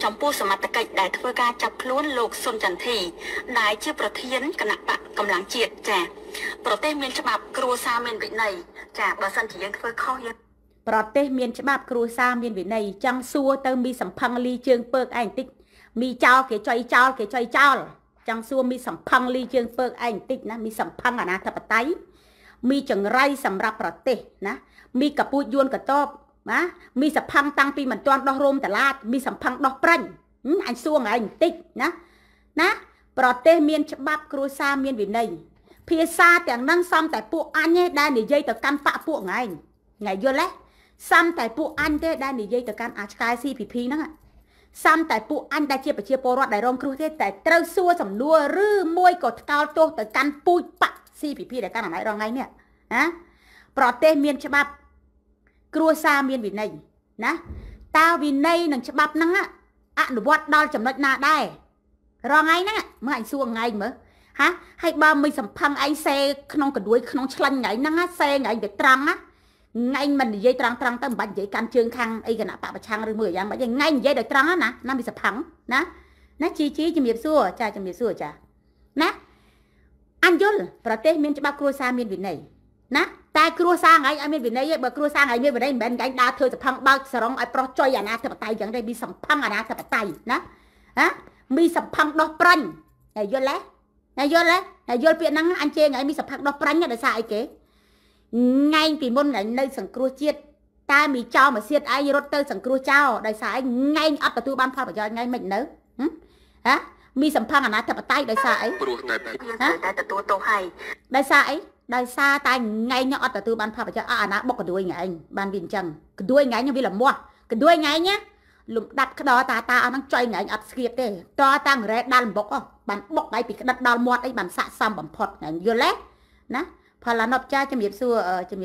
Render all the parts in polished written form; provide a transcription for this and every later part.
ចំពោះសមត្ថកិច្ចដែលធ្វើការចាប់ខ្លួនលោកសុនចន្ទធីដែលជាប្រធានគណៈបកកម្លាំងជាតិចាប្រទេសមានច្បាប់គ្រួសារមានវិន័យចាបើសិនជាយើងធ្វើខុសយើងប្រទេសមានច្បាប់គ្រួសារមានវិន័យចង់សួរទៅមីសំផឹងលីជើងពើកឯងតិចមីចោលគេចុយចោលគេចុយចោលចង់សួរមីសំផឹងលីជើងពើកឯងតិចណាមីសំផឹងអនាធិបតេយ្យមីចង្រៃសម្រាប់ប្រទេសណាមីកពូជយួនកតបណាមីសំផឹងតាំងពីមិនទាន់ដោះរោមតឡាតមីសំផឹងដោះប្រាញ់អញសួរឯងបន្តិចណាប្រទេសមានច្បាប់គ្រួសារមានវិន័យភាសាទាំងហ្នឹងសំតែពួកអញទេដែលនិយាយទៅកាន់បកពួកឯងថ្ងៃយល់ទេសំតែពួកអញទេដែលនិយាយទៅកាន់អាឆ្កែ CPP ហ្នឹងសំតែពួកអញដែលជាប្រជាពលរដ្ឋដែលរងគ្រោះទេតែត្រូវសួរសំណួរឬមួយក៏ថ្កោលទោសទៅកាន់ពូជបក CPP ដែលកាន់អំណាចរងថ្ងៃនេះណាប្រទេសមានច្បាប់គ្រួសារមានវិន័យណាតើវិន័យនិងច្បាប់ហ្នឹងអនុវត្តដល់ចំណុចណាដែររងថ្ងៃហ្នឹងមើលអញសួរថ្ងៃមើលហាហើយបើមិនសំផឹងឯងសេក្នុងកដួយក្នុងឆ្លាញ់ថ្ងៃហ្នឹងសេថ្ងៃទៅត្រង់ណាថ្ងៃមិននិយាយត្រង់ទៅមិនបាច់និយាយកាន់ជើងខាងអីគណៈបពប្រឆាំងឬមួយយ៉ាងម៉េចថ្ងៃនិយាយដល់ត្រង់ណាមិនសំផឹងណាជីជំរាបសួរចាជំរាបសួរចាណាអញយល់ប្រទេសមានច្បាប់គ្រួសារមានវិន័យណាតែគ្រួសារថ្ងៃឲ្យមានវិន័យឯងបើគ្រួសារថ្ងៃមានវិន័យមិនមែនថ្ងៃដើរធ្វើសំផឹងបើកសរងឲ្យប្រុសចុយអាណាធិបតេយ្យចឹងទេមីសំផឹងអាណាធិបតេយ្យណាមីសំផឹងដោះប្រាញ់ហើយយល់ទេយល់ពាក្យហ្នឹងអញជេរថ្ងៃមីសំផឹងដោះប្រាញ់ដោយសារអីគេថ្ងៃពីមុននៅសង្គ្រោះជាតិតែមីចោលមកសៀតឯងរត់ទៅសង្គ្រោះចោលដោយសារឯងថ្ងៃអត់ទទួលបានផលប្រយោជន៍ថ្ងៃមិននៅមីសំផឹងអាណាធិបតេយ្យដោយសារអីព្រោះតែទទួលទោសហើយដោយសារអីដោយសារតែថ្ងៃនេះអត់ទទួលបានផលប្រយោជន៍អាណាបុកកដួយថ្ងៃបានវាអញ្ចឹងកដួយថ្ងៃនេះវាល្មាស់កដួយថ្ងៃនេះលំដាប់ក្តោតាអស់ហ្នឹងចុយថ្ងៃអត់ស្គៀបទេតតាំងរ៉េដាល់បុកបានបុកដៃពីក្តិតដល់មាត់អីបានសាក់សំបំផុតយល់ទេណាផលណប់ចាជំរាបសួរ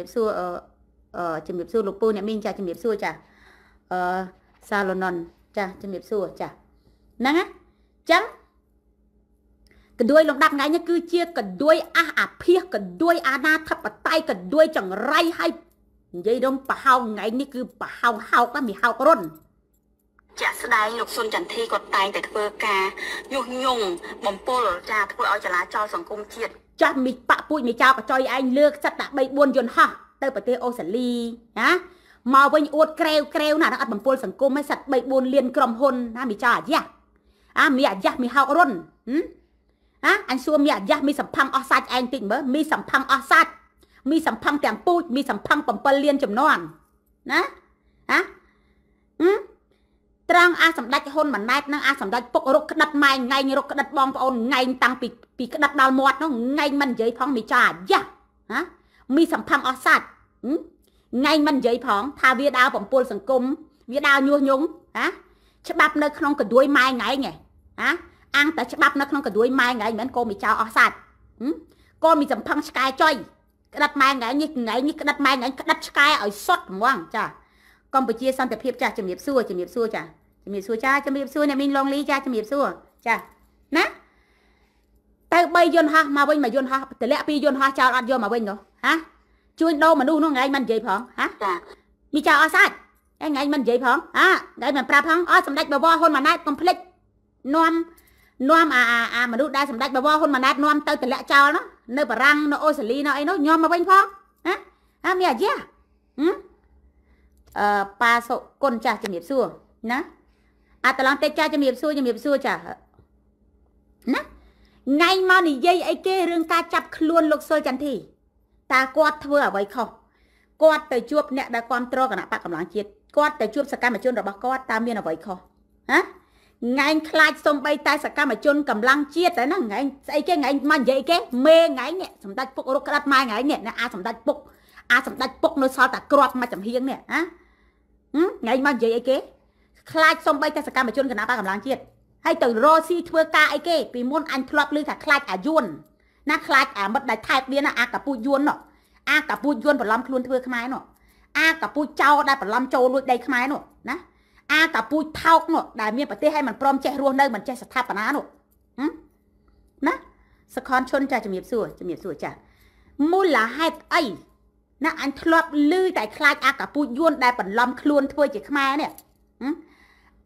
លោកពូអ្នកមីងចាជំរាបសួរចាសាឡូណុនចាជំរាបសួរចាហ្នឹងណាចឹងកដួយលំដាប់ថ្ងៃនេះគឺជាកដួយអះអាភាសកដួយអាណាធិបតេយ្យកដួយចង្រៃឲ្យនិយាយរំប្រហោងថ្ងៃនេះគឺប្រហោងហោកមីហោករុនជាក់ស្ដែងលោកសុនចន្ទធីគាត់តែងតែធ្វើការញុះញង់បំពុលចាធ្វើឲ្យចលាចលសង្គមជាតិចាស់មីប៉ពូជមីចៅកចុយឯងលើកសិតតែ3 4យន្តហោះទៅប្រទេសអូស្ត្រាលីណាមកវិញអួតក្រែវណាអត់បំពុលសង្គមឲ្យសិត3 4លានក្រុមហ៊ុនណាមីចៅអាយ៉ាមីអាយ៉ាមីហោករុនអញសួរមីអាយ៉ាមីសំផឹងអស់សាច់ឯងតិចមើលមីសំផឹងអស់សាច់មីសំផឹងទាំងពូជមីសំផឹង7លានចំនួនណាត្រង់អាសម្ដេចហ៊ុនម៉ាណែតនឹងអាសម្ដេចពុករកក្តិតម៉ែថ្ងៃរកក្តិតបងប្អូនថ្ងៃតាំងពីក្តិតដល់មាត់នោះថ្ងៃមិននិយាយផងមីចាអាយ៉ាមីសំផឹងអស់សាច់ថ្ងៃមិននិយាយផងថាវាដើរបំពុលសង្គមវាដើរញុះញង់ច្បាប់នៅក្នុងកដួយម៉ែថ្ងៃអាំងតែច្បាប់នៅក្នុងកដួយម៉ែថ្ងៃមិនមែនកូនមីចៅអស់សាច់កូនមីសំផឹងឆ្កែចុយក្តិតម៉ែថ្ងៃនេះក្តិតម៉ែថ្ងៃក្តិតឆ្កែឲ្យសុតហ្មងចាកម្ពុជាសន្តិភាពចាជំរាបសួរចាជំរាបសួរអ្នកមីងឡងលីចាជំរាបសួរចាណាទៅ3យន្តហោះមកវិញ1យន្តហោះតម្លាក់2យន្តហោះចោលអត់យកមកវិញនោះជួយដោមនុស្សនោះថ្ងៃមិននិយាយផងចាមីចៅអស់សាច់ថ្ងៃមិននិយាយផងថ្ងៃមិនប្រាប់ផងសម្ដេចបវរហ៊ុនម៉ាណែតកុំភ្លេចនាំអាមនុស្សដែលសម្ដេចបវរហ៊ុនម៉ាណែតនាំទៅតម្លាក់ចោលនោះនៅបារាំងនៅអូស្ត្រាលីនៅអីនោះញោមមកវិញផងមីអាយ៉ាប៉ាសុគុណចាស់ជំរាបសួរណាតឡងតិចចាស់ជំរាបសួរចាណាថ្ងៃមកនិយាយអីគេរឿងការចាប់ខ្លួនលោកសុលចន្ទធីតើគាត់ធ្វើអ្វីខុសគាត់ទៅជួបអ្នកដែលគ្រប់គ្រងគណៈបកកម្លាំងជាតិគាត់ទៅជួបសកម្មជនរបស់គាត់តើមានអ្វីខុសថ្ងៃខ្លាចសំបីតែសកម្មជនកម្លាំងជាតិតែហ្នឹងថ្ងៃស្អីគេថ្ងៃមកនិយាយគេមេថ្ងៃនេះសម្ដេចពុករកក្តាប់ម៉ែថ្ងៃនេះអាសម្ដេចពុកនៅសល់តែក្របមកចំហៀងនេះថ្ងៃមកនិយាយអីគេខ្លាចសំបីតែសកម្មជនគណៈបកកម្លាំងជាតិហើយទៅរស៊ីធ្វើការអីគេពីមុនអញធ្លាប់ឮថាខ្លាចអាយួនណាខ្លាចអាមិត្តដែលថែបវាណាអាកពូជយួននោះអាកពូជយួនបន្លំខ្លួនធ្វើខ្មែរនោះអាកពូជចោដែលបន្លំចូលលួចដីខ្មែរនោះណាអាកពូជថោកនោះដែលមានប្រទេសឲ្យមិនព្រមចេះរស់នៅមិនចេះស្ថាបនានោះណាសខនឈុនចាជំរាបសួរចាមូលហេតុអីណាអញធ្លាប់ឮតែខ្លាចអាកពូជយួនដែលបន្លំខ្លួនធ្វើជាខ្មែរនេះ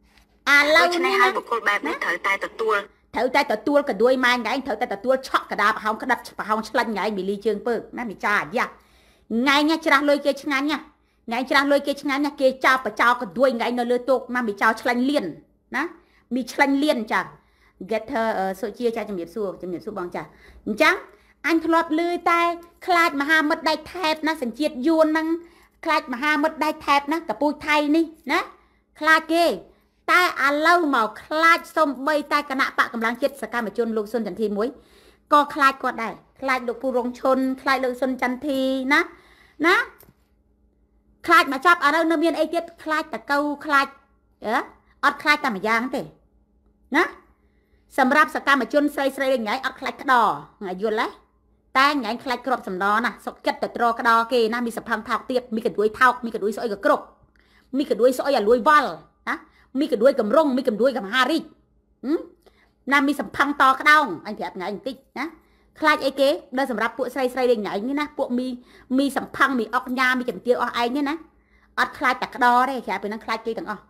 à lâu cho nên hai bộ cô bạc mới thở tay tật tua cả đuôi mai ngày thở tay tật tua chọn cả đạp hông cái đập hông lăn ngày bị ly chương bự nó bị cha dạ ngày nha chả lôi kia ngắn nha ngày chả lôi kia ngắn nha kia chào và chào cả đuôi ngày nó lừa tục mà bị chào lăn liền ná bị lăn liền chả get her sợi chia cha chấm điểm số bằng chả chẳng anh lọt lưới tay khai mà ha mất đai thẹp nó thành chiết yuan năng khai mà ha mất đai thẹp nó cả bùi thay ní ná khai kê tai à lâu màu khai xong bay tai cả nạ bạ cầm lăng chết sa cam mà chôn lục xuân Chanthy muối co khai quạt đây khai được pu rong chôn khai lục xuân Chanthy ná khai mà chắp ở đâu nó miên ấy tiết khai ta câu khai ọt khai ta mà giang thế náสำหรับสกรรมชนใส่ๆไงอัดคลายกระดอไงยวนเลยแต่ไงคลายกรอบสำนอน่ะสกเก็ตแต่ตรอกระดอเกนะมีสัมพันธ์เท่าเทียบมีกระดุยเท่ามีกระดุยซอยกับกรบมีกระดุยซอยอย่าลวยวัลนะมีกระดุยกับร่งมีกระดุยกับฮาริน่ะมีสัมพันธ์ต่อกระดองอันที่อัดไงอันติ๊กนะคลายไอ้เก๋โดยสำหรับพวกใส่ๆไงนี่นะพวกมีสัมพันธ์มีออกยามีจันเตียวออกไอ้เนี่ยนะอัดคลายแต่กระดอได้แค่เป็นนั่งคลายเก๋ต่างอ๋อ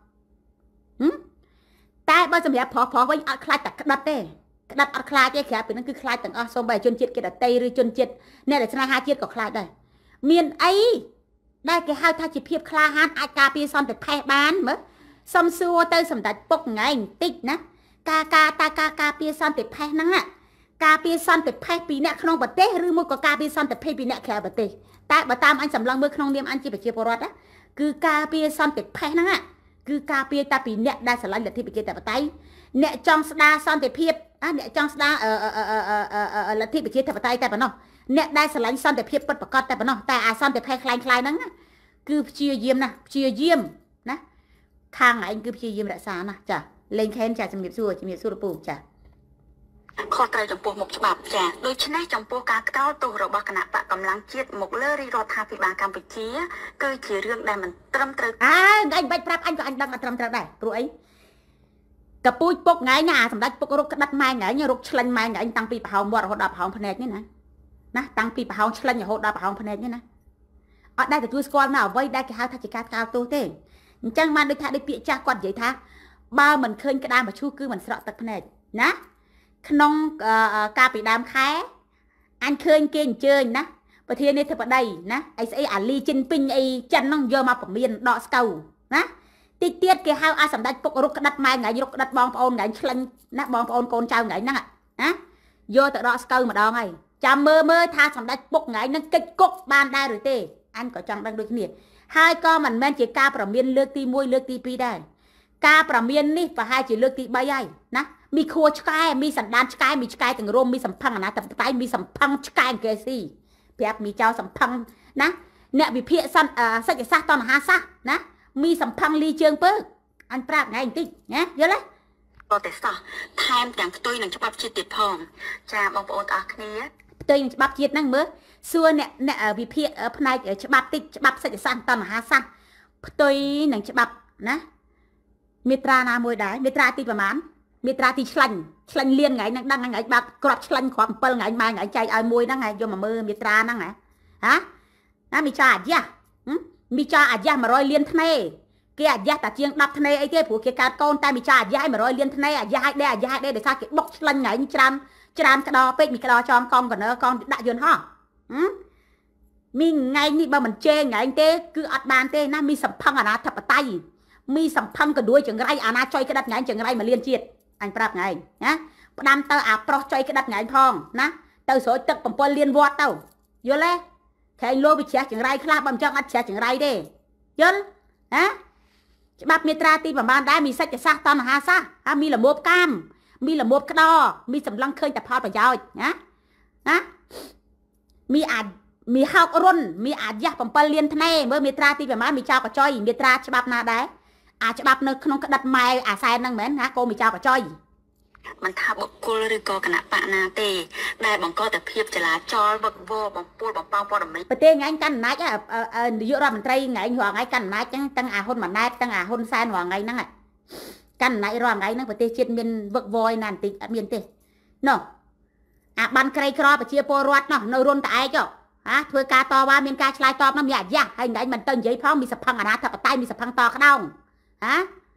แต่บางสมัยพอไว้อัดคลายแต่กระดับเด้กระดับอัดคลายแค่เป็นนั่นคือคลายต่างอ๋อสมบัติจนจิตกระดับเตยหรือจนจิตเนี่ยแต่ชนะหาจิตก็คลายได้เมียนไอ้ได้แค่ห้าท่าจิตเพียบคลาฮันอาการปีซอนแต่แพ้บ้านมั้ยสมซัวเตยสมดัดปกไงติ๊กนะกาปีซอนแต่แพ้นั่งอ่ะกาปีซอนแต่แพ้ปีเนี่ยขนมบัดเต้หรือมุกกาปีซอนแต่แพ้ปีเนี่ยแค่บัดเต้แต่บัดตามอันสำลังมือขนมเดียมอันจีบเชียร์ปรอดนะคือกาปีซอนแต่แพ้นั่งอ่ะคือกาเปียตาปีเนี่ยได้สลายเหลือที่ไปเกี่ยวแต่ปะไตเนี่ยจองสดาซ่อนแต่เพียบเนี่ยจองสดาเหลือที่ไปเกี่ยวแต่ปะไตแต่ปะเนาะเนี่ยได้สลายซ่อนแต่เพียบปัดประกอบแต่ปะเนาะแต่ซ่อนแต่แพ้คลายนั่งคือเชียเยี่ยมนะเชียเยี่ยมนะข้างไหนคือเชียเยี่ยมรักษานะจ้ะเล่นแค้นจ้ะจำเนียบสู้ระปูจ้ะข้อไตรจำปวกหมกฉบับจ้ะโดยชนะจำปวกการกระตุ้นตัวระบคณะปะกำลังเจียดหมกเลื่อรีรอทาพิบาลกัมพูชีก็คือเรื่องใดมันตรมตรึกไงใบปรับอันก็อันดังมาตรมตรึกได้รู้ไอ้กระปุยปกไงเนี่ยสำหรับปกรุกกระดับไม้ไงเนี่ยรุกชลันไม้ไงตั้งปีเผาหมดหดดาเผาพเนจนี่นะตั้งปีเผาชลันอย่าหดดาเผาพเนจนี่นะได้แต่ตัวสกอลมาเอาไว้ได้แค่ห้าทัศการกาวตัวเต้จังมันโดยท่าได้เปียจ้ากอดใหญ่ท่าบ้ามันเคยกระดานมาชูคือมันสระตักพเนจนะขนมกาปีดามแค่อันเคยเก่งเจอนะประเทศนี้เธอประเดี๋ยนะไอ้อาลีจินปิงไอ้จันน้องเยอะมาผมเรียนดอกสเกลนะติดเตี้ยกี่ห้าวอาสำได้ปกรุกกระดับไม้ไงรุกกระดับบองปอนไงชลันนะบองปอนโกนเจ้าไงนั่งอ่ะนะโยแต่ดอกสเกลมาดองไงจำเมื่อท่าสำได้ปกไงนั่งเก็กกบานได้หรือเต้อันก็จังดังด้วยเนี่ยhaiก็มันแม่นจีกาประเมียนเลือกตีมวยเลือกตีปีได้กาประเมียนนี่ประให้จีเลือกตีใบใหญ่นะมีครัวชกายมีสันดานชกายมีชกายถึงร่มมีสัมพังนะแต่ใต้มีสัมพังชกายเกซี่เพียบมีเจ้าสัมพังนะเนี่ยมีเพียสันสักจะซาตอนหาซะนะมีสัมพังลีเชิงเปิ้ลอันปราบไงติ๊กเนี่ยเยอะเลยก็แต่ซะไทม์แต่งตัวหนึ่งฉบับจิตติดพองจะบางปอนตาคนี้ตัวหนึ่งฉบับจิตนั่งเมื่อส่วนเนี่ยวิเพียพนัยฉบับติ๊กฉบับสักจะซาตอนหาซะตัวหนึ่งฉบับนะมีตราหน้ามวยได้มีตราตีประมาณมีตราตีฉลันเลี้ยงไงนั่งดังไงบักกรอบฉลันความเปิลไงมาไงใจเอามวยนั่งไงโยมมือมีตรานั่งไงฮะนะมีจ่าอาญะมีจ่าอาญะมาร้อยเลี้ยนทะเลเกี่ยอาญะแต่เชียงดับทะเลไอ้เกี่ยผัวเกี่ยการโกนแต่มีจ่าอาญะมาร้อยเลี้ยนทะเลอาญะให้ได้เดี๋ยวซาเกี่ยบกฉลันไงจานกระดอเป็ดมีกระดอจอมกองก่อนเนอะกองด่ายนห่อมีไงนี่บ่มันเจงไงเต้คืออัดบานเต้นะมีสัมพังนะทับไตมีสัมพังกระด้วยจังไรอาณาจอยกระดับไงจังไรมาเลี้ยนเจียดanhปรับไงนะดำเตออาปลอกใจกระดับไงพองนะเตอสวยตึกผมปนเลียนวอดเตอเยอะเลยแค่โลไปเชียจังไรคลาบำจังอัดเชียจังไรเด้เยอะนะบับมีตราตีประมาณได้มีสัจจะซาตอนหาซะมีละโมบกามมีละโมบกระดอมีสำลังเคยแต่พอประยอยนะมีอาจมีห้าวรุ่นมีอาจยากผมปนเลียนทะเลเมื่อมีตราตีประมาณมีเจ้ากระจอยมีตราฉบับนาได้อาจจะแบบนึกขนมกระดับไม้อาศัยนั่งเหมือนนะโกมีเจ้ากระจอยมันทับบุกโกลหรือโกขณะปะนาเตได้บังก็แต่เพียบจลาจอบักโวบังปูบังเป้าปอดไม่ประเทศไงกันนัดเยอะเรามันไตรไงหัวไงกันนัดจังตั้งอาหุ่นมันนัดตั้งอาหุ่นซานหัวไงนั่งกันนัดรอไงนั่งประเทศเชียนเมียนบักโวยนันติเมียนเตเนาะบันไกรครอประเชียโปรวัดเนาะนรุ่นตายเจ้าเพื่อกาตอว่าเมียนกาชลายตอบน้ำยาให้ไงมันเติมเยอะเพราะมีสัพพังนะถ้าปะไตมีสัพพังตอขนม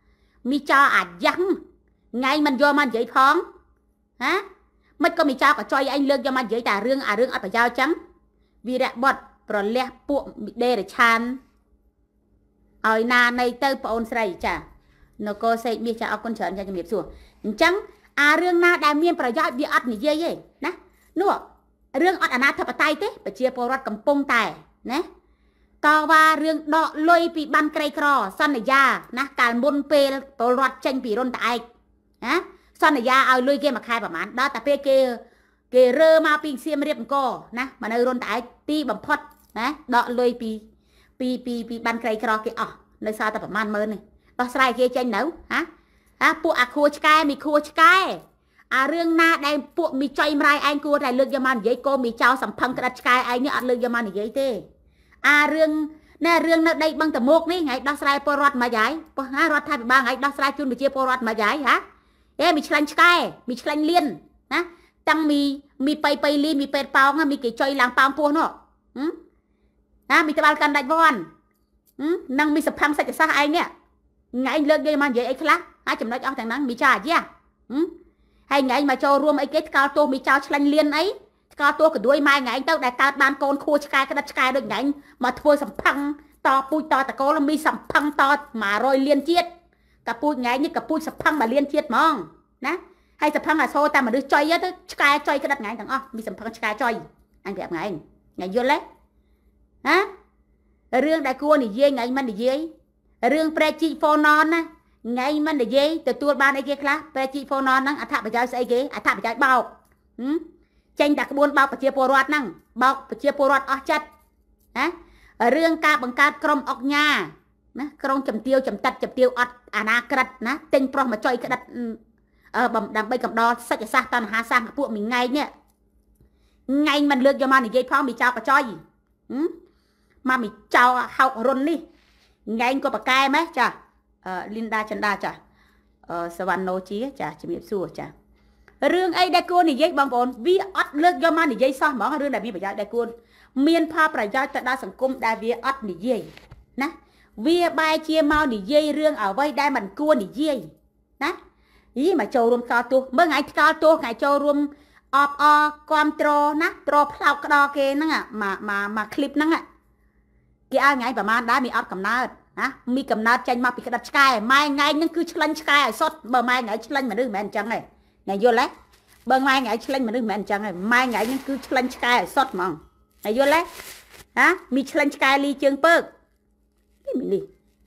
mi cho dăng ngay mình vô mình vậy phong hả mất có mi cho cả cho anh lương cho mình vậy ta rương ở phải giao trắng vì đã bọt rồi lẹ buộc đê để chan ở na này tơ bọn sấy chả nó có xây bia cho con chọn cho miệp xuống trắng rương na đại miênประโยชน์ bia ọt này dây vậy nè nữa rương ọt na thập tay thế bà chia bò rót cầm pông tài nè tao và rương đọ lôi bị ban cây cỏ son này ra nè cả môn pe bò rót tranh bị rôn tại hả son này ra ao lôi kia mà khai bảo mán đó ta pe kia kia rơ ma pin xiêm riệp co nè mà nơi rôn tại ti bầm phật nè đọ lôi bị ban cây cỏ kia nơi sao ta bảo man mơn này đó sai kia tranh nấu hảពួកអាខួរឆ្កែមីខួរឆ្កែរឿងណាដែលពួកមីចុយម្រាយឯងគួរតែលើកយកមកនិយាយកូមីចោលសំផឹងក្តាត់ឆ្កែឯងនេះអត់លើកយកមកនិយាយទេរឿងណែរឿងនៅដីបឹងតមុកនេះថ្ងៃដោះស្រាយពលរដ្ឋមកយាយប៉ុះរដ្ឋាភិបាលថ្ងៃដោះស្រាយជូនប្រជាពលរដ្ឋមកយាយហ៎មីឆ្លាញ់ឆ្កែមីឆ្លាញ់លៀនណាតាំងមីបៃលីមីពេតប៉ោងមីគេចុយឡើងប៉ោងពោះនោះមីត្បាល់កាន់ដាច់វ៉ាន់នឹងមីសំផឹងសាច់សាសឯងនេះថ្ងៃលើកយកមកនិយាយអីខ្លះចំណុចអស់ទាំងហ្នឹងមីចាអាយ៉ាហើយថ្ងៃមកចូលរួមអីគេថ្កោលទោសមីចោលឆ្លាញ់លៀនអីថ្កោលទោសកដួយម៉ែថ្ងៃទៅដែលកើតបានកូនខួរឆ្កែក្តាត់ឆ្កែដូចថ្ងៃមកធ្វើសំផឹងតពូជតតកូលមីសំផឹងត100លានជាតិកាពូជថ្ងៃនេះកាពូជសំផឹង1លានជាតិហ្មងណាហើយសំផឹងអាសូរតែមនុស្សចុយទៅឆ្កែចុយក្តាត់ថ្ងៃទាំងអស់មីសំផឹងឆ្កែចុយអញប្រាប់ថ្ងៃយល់ទេរឿងដែលគួរនិយាយថ្ងៃមិននិយាយរឿងប្រែជីហ្វូណនណាថ្ងៃមិននិយាយទទួលបានអីគេខ្លះប្រែជីហ្វូណនហ្នឹងអត្ថប្រយោជន៍ស្អីគេអត្ថប្រយោជន៍បោកចេញតែក្បួនបោកប្រជាពលរដ្ឋហ្នឹងបោកប្រជាពលរដ្ឋអស់ចិត្តណារឿងការបង្កើតក្រុមអុកញ៉ាណាក្រុមចំទាវចំតិតចំទាវអត់អនាក្រិតណាទិញប្រុសមកចុយក្តិតដើម្បីកំដរសិទ្ធិសាស្ត្រតណ្ហាសាស្ត្រពួកមីថ្ងៃនេះថ្ងៃមិនលើកយកមកនិយាយផងមីចោលកចុយមកមីចោលហោករុននេះថ្ងៃក៏ប្រកែម៉េះចាលីនដាចន្ទាចាសវណ្ណូជាចាជំរាបសួរចារឿងអីដែលគួរនិយាយបងប្អូនវាអត់លើកយកមកនិយាយសោះហ្មងរឿងដែលវាប្រយោជន៍ដែលគួរមានផលប្រយោជន៍ទៅដល់សង្គមដែលវាអត់និយាយណាវាបែរជាមកនិយាយរឿងអ្វីដែលមិនគួរនិយាយណាមកចូលរួមកោតទោះមើលថ្ងៃកោតទោះថ្ងៃចូលរួមអបគ្រប់ត្រណាត្រផ្លោកក្តោគេហ្នឹងមកคลิปហ្នឹងគេឲ្យថ្ងៃប្រហែលដែរមានអត់កំណើតណាមីកំណើតចេញមកពីក្តាត់ឆ្កែម៉ែថ្ងៃហ្នឹងគឺឆ្លាញ់ឆ្កែឲ្យសុទ្ធបើម៉ែថ្ងៃឆ្លាញ់មនុស្សមិនមែនអញ្ចឹងទេថ្ងៃយល់ទេបើម៉ែថ្ងៃឆ្លាញ់មនុស្សមិនមែនអញ្ចឹងទេម៉ែថ្ងៃហ្នឹងគឺឆ្លាញ់ឆ្កែឲ្យសុទ្ធហ្មងថ្ងៃយល់ទេមីឆ្លាញ់ឆ្កែលីជើងពើកនេះ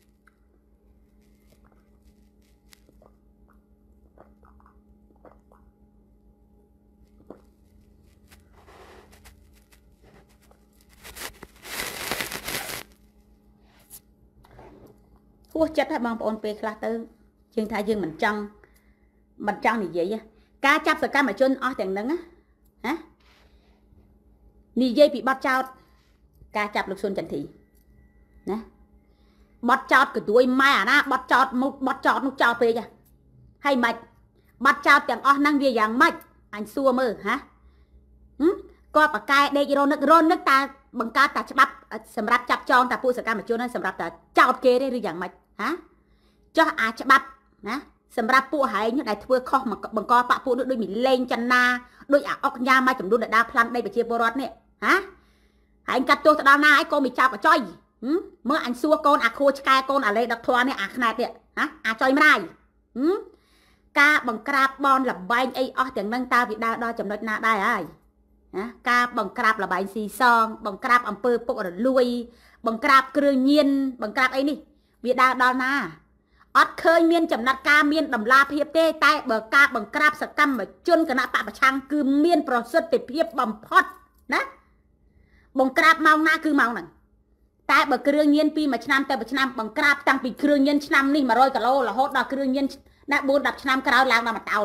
ហួសចិត្តឲ្យបងប្អូនពេលខ្លះទៅយើងថាយើងមិនចង់និយាយការចាប់សកម្មជនអស់ទាំងហ្នឹងណានិយាយពីបទចោតការចាប់លោកស៊ុនចន្ទធីណាបទចោតក៏ទួយម៉ែអាណាបទចោតនោះចោតពេកហើយមិនបទចោតទាំងអស់ហ្នឹងវាយ៉ាងម៉េចអញសួរមើលគាត់បកកែដេករនឹកតាបង្កើតតាច្បាប់សម្រាប់ចាប់ចងតាពួកសកម្មជនហ្នឹងសម្រាប់តាចោតគេទេឬយ៉ាងម៉េចចោះអាច្បាប់ណាសម្រាប់ពួកហែងដែលធ្វើខុសបង្កបពពួកនោះដូចមីលេងចនាដូចអាអុកញ៉ាមកចំនួនដែលដើរផ្លាន់ដីប្រជាពលរដ្ឋនេះហែងកាត់ទោសទៅដល់ណាឯងក៏មិនចោលកចុយមើលអញសួរកូនអាខួរឆ្កែកូនអាលេដកធွာនេះអាខ្នែតនេះអាចុយម្រាយការបង្ក្រាបបនលបែងអីអស់ទាំងហ្នឹងតើវាដើរដល់ចំណុចណាដែរហើយការបង្ក្រាបលបែងស៊ីសងបង្ក្រាបអំពើពុករលួយបង្ក្រាបគ្រឿងញៀនបង្ក្រាបអីនេះវាដើរដល់ណាអត់ឃើញមានចំណាត់ការមានតម្លាភាពទេតែបើការបង្ក្រាបសកម្មជនគណៈបកប្រឆាំងគឺមានប្រសិទ្ធភាពបំផុតណាបង្ក្រាបម៉ោងណាគឺម៉ោងហ្នឹងតែបើគ្រឿងញៀនពីមួយឆ្នាំទៅមួយឆ្នាំបង្ក្រាបតាំងពីគ្រឿងញៀនឆ្នាំនេះ100គីឡូរហូតដល់គ្រឿងញៀនណា4-10ឆ្នាំក្រោយឡើងដល់1តោន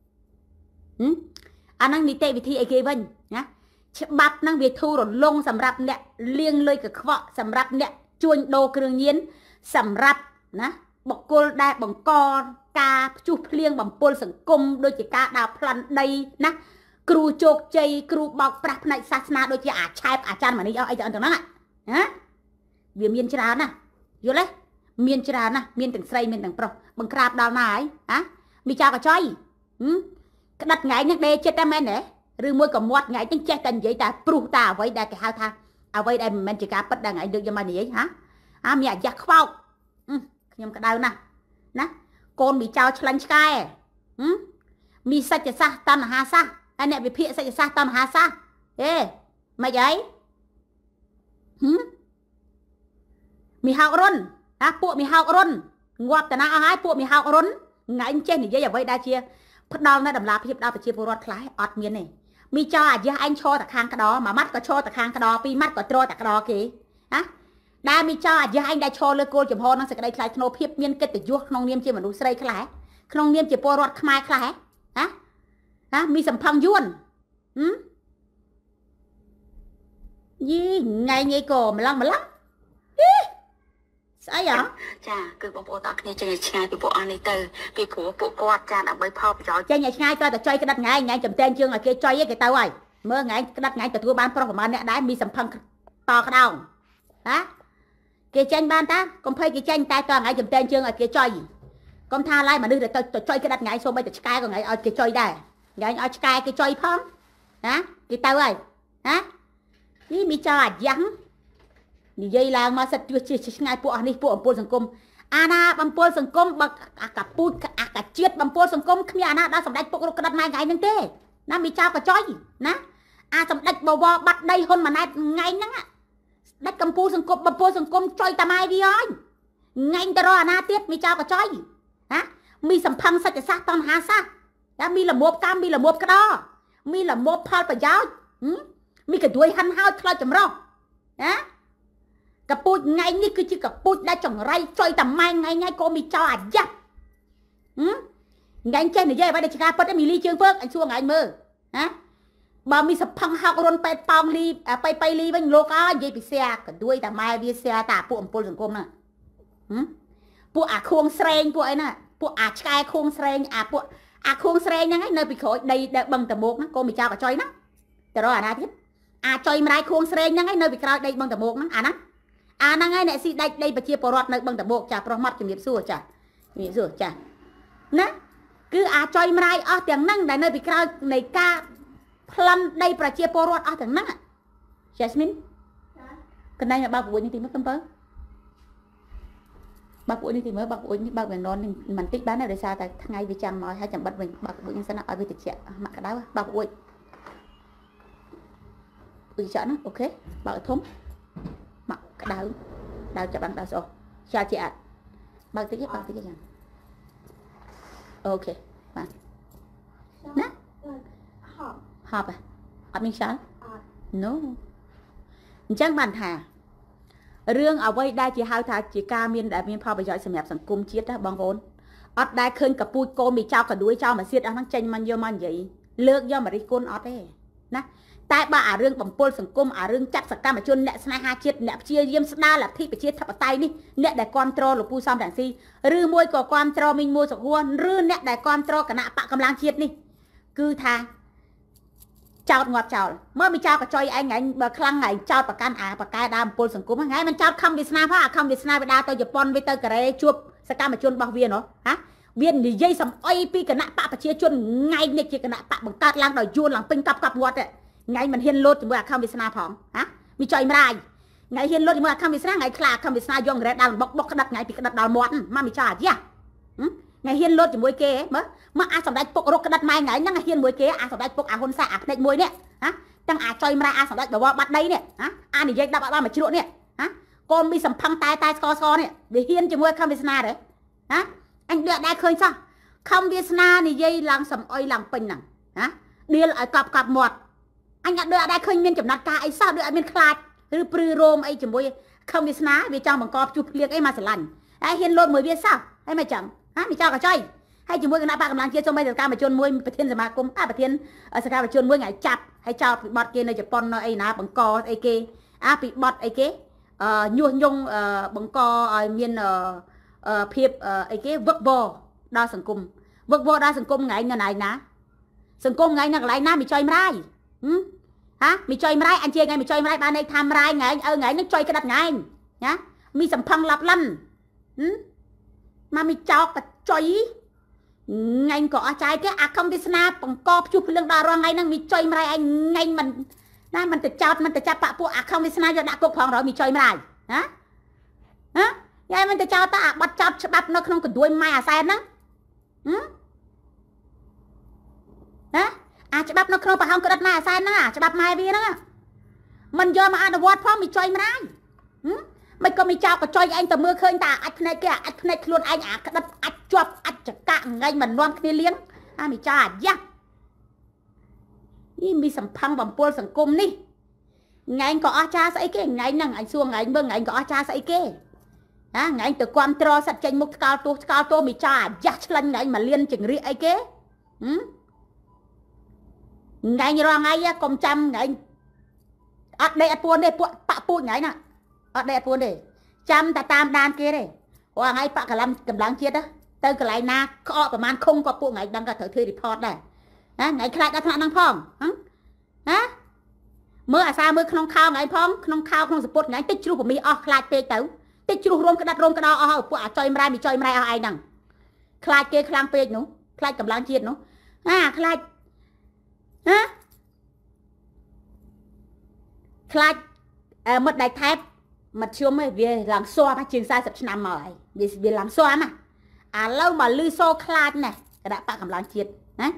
អាហ្នឹងនីតិវិធីអីគេវិញណាច្បាប់ហ្នឹងវាធូររលុងសម្រាប់អ្នកលាងលុយកខ្វក់សម្រាប់អ្នកជួញដូរគ្រឿងញៀនសម្រាប់ណាបុគ្គលដែលបង្កការផ្ទុះភ្លៀងបំពុលសង្គមដូចជាការដើរប្លន់ដីណាគ្រូជោគជ័យគ្រូបោកប្រាស់ផ្នែកសាសនាដូចជាអាឆែបអាចារ្យម៉ានីអស់អីទៅអញ្ចឹងណាវាមានច្រើនណាយល់ទេមានច្រើនណាស់មានទាំងស្រីមានទាំងប្រុសបង្ក្រាបដល់ណាហើយហ៎មីចៅកចុយក្តាត់ថ្ងៃនេះដេចិត្តតែមែនទេឬមួយក៏មាត់ថ្ងៃនេះចេះតែនិយាយតែព្រុសតែអ្វីដែលគេហៅថាអ្វីដែលមិនមែនជាការពិតដែលថ្ងៃលើកយកមកនិយាយហាមានអាយ៉ាស់ខ្វោកខ្ញុំក្តៅណាស់ណាកូនមីចៅឆ្លាញ់ឆ្កែមានសច្ចសាស្ត្រតណ្ហាសាស្ត្រហើយអ្នកវិភាគសច្ចសាស្ត្រតណ្ហាសាស្ត្រមិនអីមីហោករុនពួកមីហោករុនងាប់តាណាអស់ហើយពួកមីហោករុនថ្ងៃចេះនិយាយអ្វីដែលជាផ្ដាល់នៅតម្លាភាពដល់ប្រជាពលរដ្ឋខ្លះអត់មានទេមីចោអាយ៉ាអញឈរតែខាងក្តរមួយម៉ាត់ក៏ឈរតែខាងក្តរពីរម៉ាត់ក៏ទ្រតែក្តរគេដែលមីចោអាយ៉ាអញដែលឈរលើគោលចំហនឹងសេចក្តីថ្លៃថ្នូរភាពមានកិត្តិយសក្នុងនាមជាមនុស្សស្រីខ្លះក្នុងនាមជាពលរដ្ឋខ្មែរខ្លះមីសំផឹងយួនយីថ្ងៃនេះក៏ម្លឹងស្អីចាគឺបងប្អូនទាំងគ្នាចេញឲ្យឆ្ងាយពីពួកអស់នេះទៅពីព្រោះពួកគាត់ចាដើម្បីផលប្រយោជន៍ចេញឲ្យឆ្ងាយតើចុយក្តាត់ថ្ងៃចំតែងជើងឲ្យគេចុយឯងគេទៅហើយមើលថ្ងៃក្តាត់ថ្ងៃទទួលបានប្រុសប្រមាណអ្នកដែរមីសំផឹងតក្តោងគេចេញបានតាកុំភ័យគេចេញតែតថ្ងៃចំតែងជើងឲ្យគេចុយកុំថាឡើយមនុស្សទៅចុយក្តាត់ថ្ងៃសូម្បីតែឆ្កែក៏ថ្ងៃឲ្យគេចុយដែរថ្ងៃឲ្យឆ្កែគេចុយផងគេទៅហើយនេះមីចោអាយ៉ាងនិយាយឡើងមកសិតជឿជាឆ្ងាយពួកអស់នេះពួកអំពូលសង្គមអាណាបំពូលសង្គមបើអាកាពូជអាកាជាតិបំពូលសង្គមគ្មានអាណាដល់សម្ដេចពុករកក្តាត់ម៉ែថ្ងៃហ្នឹងទេណាមីចៅកចុយណាអាសម្ដេចបវរបាត់ដីហ៊ុនម៉ាណែតថ្ងៃហ្នឹងស្ដេចកំពូលសង្គមបំពូលសង្គមចុយតាម៉ែវាហើយថ្ងៃទៅរកអាណាទៀតមីចៅកចុយមីសំផឹងសច្ចសាស្ត្រតណ្ហាសាស្ត្រមីលមប់កម្មមីលមប់ក្តោមីលមប់ផលប្រយោជន៍មីកដួយហាន់ហើយខ្លោចចម្រោះកពូជថ្ងៃនេះគឺជាកពូជដែលចង្រៃចុយតាម៉ែថ្ងៃក៏មីចោអាយ៉ាប់ថ្ងៃចេះនិយាយអ្វីដែលឆ្កាពិតមីលីជើងពើកអញសួរថ្ងៃមើលបើមីសផឹងហោករុនពេតប៉ោងលីបៃលីវិញលោកអើនិយាយពីស្រាកដួយតាម៉ែវាស្រាតាពួកអំពូលសង្គមណាពួកអាខួងស្រេងពួកអីណាពួកអាឆ្កែខួងស្រេងពួកអាខួងស្រេងហ្នឹងឯងនៅពីក្រោយដីដែលបឹងតមោកហ្នឹងក៏មីចោកចុយណាទៅរកអាណាទៀតអាចុយម្ដាយខួងស្រេងហ្នឹងឯងនៅពីក្រោយដីបឹងតមោកហ្នឹងអាហ្នឹងហើយអ្នកស៊ីដាច់ដីប្រជាពលរដ្ឋនៅបឹងតមោកចាប្រុសមាត់ជំរាបសួរចាជំរាបសួរចាណាគឺអាចុយម្ដាយអស់ទាំងហ្នឹងដែលនៅពីក្រោយនៃការប្លន់ដីប្រជាពលរដ្ឋអស់ទាំងហ្នឹងចាស្មីនកណ្ដាលបើកពួយនេះទីមើលកំពើបើកពួយនេះទីមើលបើកពួយនេះបើកវានននេះមិនតិចបានទេដោយសារតែថ្ងៃវាចាំមកឲ្យចាំបិទវិញបើកពួយនេះសិនឲ្យវាតិចមកក្តៅបើកពួយចាក់ណាអូខេបើកធំមកក្តៅចាប់បានដល់ស្អុះចាជាអត់បើកតិចចឹងអូខេបាទណាហប់អត់មានខ្យល់ No អញ្ចឹងបានថារឿងអ្វីដែលជាហៅថាជាការមានដែលមានផលប្រយោជន៍សម្រាប់សង្គមជាតិណាបងប្អូនអត់ដែលឃើញកពូជកូនមីចៅកដួយចោលមកសៀតអស់ហ្នឹងចេញមកយកមកនិយាយលើកយកមករិះគន់អត់ទេណាតែបើអារឿងបំពុលសង្គមអារឿងចាត់សកម្មជនអ្នកស្នេហាជាតិអ្នកព្យាយាមស្ដារលទ្ធិប្រជាធិបតេយ្យនេះអ្នកដែលគ្រប់គ្រងលោកពូសំរងស៊ីឬមួយក៏គ្រប់គ្រងមីងមួសុខួរឬអ្នកដែលគ្រប់គ្រងគណៈបកកម្លាំងជាតិនេះគឺថាចោតងាប់ចោលមើលមីចោលកចុយឯងថ្ងៃបើខ្លាំងថ្ងៃចោតប្រកាន់បកែដើមបំពុលសង្គមថ្ងៃមិនចោតខំវាសនាផងខំវាសនាវាដើរទៅជប៉ុនវាទៅកូរ៉េជួបសកម្មជនរបស់វានោះវានិយាយសំអុយពីគណៈបកប្រជាជនថ្ងៃនេះជាគណៈបកបង្កើតឡើងដោយយួនឡើងពេញកប់វត្តថ្ងៃមិនហ៊ានលោតជាមួយអាខំវាសនាផងមីចុយម្រាយថ្ងៃហ៊ានលោតជាមួយអាខំវាសនាថ្ងៃខ្លាអាខំវាសនាយករ៉េតដល់បុកក្តាប់ថ្ងៃពីក្តាប់ដល់មាត់មកមីចុយអាយ៉ាថ្ងៃហ៊ានលោតជាមួយគេមើលមកអាសម្ដេចពុករកក្តាប់ម៉ែថ្ងៃហ្នឹងហ៊ានមួយគេអាសម្ដេចពុកអាហ៊ុនសែអាភ្នែកមួយនេះទាំងអាចុយម្រាយអាសម្ដេចបវរបាត់ដីនេះអានិយាយដាក់អត់បានមកជ្រក់នេះកូនមីសំផឹងតែស្កនេះវាហ៊ានជាមួយខំវាសនាទេអញដូចដែរឃើញសោះខំវាសនានិយាយឡើងសំអុយឡើងពេញហ្នឹងដៀលឲ្យកប់មាត់អញអត់ដូចអត់ដែរឃើញមានចំណាត់ការអីសោះដូចអត់មានខ្លាចឬព្រឺរោមអីជាមួយខំវាសនាវាចង់បង្កប់ជួបភ្លៀងអីមកស្រឡាញ់ហើយហ៊ានលោតមួយវាសោះហើយមិនចឹងមីចោលកចុយហើយជាមួយគណៈបកកម្លាំងជាតិសូម្បីតែសកម្មជនមួយប្រធានសមាគមប្រធានសកម្មជនមួយថ្ងៃចាប់ហើយចោលពីបត់គេនៅជប៉ុននៅអីណាបង្កអីគេពីបត់អីគេញុះញង់បង្កឲ្យមានភាពអីគេវឹកវរដល់សង្គមវឹកវរដល់សង្គមថ្ងៃនៅណាសង្គមថ្ងៃនៅកន្លែងណាមីចុយម្រាយមីចុយម្រាយអញជាថ្ងៃមីចុយម្រាយបានន័យថាម្រាយថ្ងៃថ្ងៃនឹងចុយក្តាប់ថ្ងៃណាមីសំផឹងឡាប់លិន mà mình chào cả chơi ngành có trái cái không đi na bằng co chụp lưng đào ra ngay năng mình chơi mà anh ngành mình na mình tự chào mình tự chào bạ phụ không đi na cho đã cục phòng rồi mình chơi mà hả hả vậy mình tự chào ta bắt chào bắp nó không còn đuôi mai sai đó hả cho bắp nó không phải không có đất mai sai đó cho bắp mai bia đó mình vô mà ăn được phong mình chơi mà mày có mình chào có chơi anh tờ mưa khơi ta này kia này luôn anh cái đất chụp chặt cạn ngay mình loan kia liếng mình chào dạนี่มีสัมพันธ์บำปวลสังคมนี่ไงก็อาชาใส่เก่งไงนั่งไอ้ซัวไงเมื่อไงก็อาชาใส่เก่งไงแต่ความตรอสัจจมุกกาลตัวมีจ่ายักษ์ลันไงมาเลี้ยนจึงเรียกไอ้เก๋ไงรอไงกรมจำไงอัดเดอัดปวนเดปะปูไงน่ะอัดเดอัดปวนเดจำแต่ตามดานเก๋เลยว่าไงปะกำลังเชียดนะเติมกระไรนาก็ประมาณคงก็ปูไงดังก็เถอะทีรีพอร์ตได้ไงใครก็ทำนั่งพ้องเมื่ออาซาเมื่อขนมข้าวไงพ้องขนมข้าวขนมสปอตไงติดชูผมมีคลายเตะเต๋อติดชูรวมกระดอพวกจอยมามีจอยมาเอาไอ้นั่งคลายเกคลางเปย์หนูคลายกำลังเชียดหนูคลายคลายมัดได้แทบมัดชั่วไม่เวียหลังซ้อมาจึงใส่สับชนำมาไอ้เวียหลังซ้อมาเล่ามาลือโซ่คลายเนี่ยกระดาษปากกำลังเชียดนะ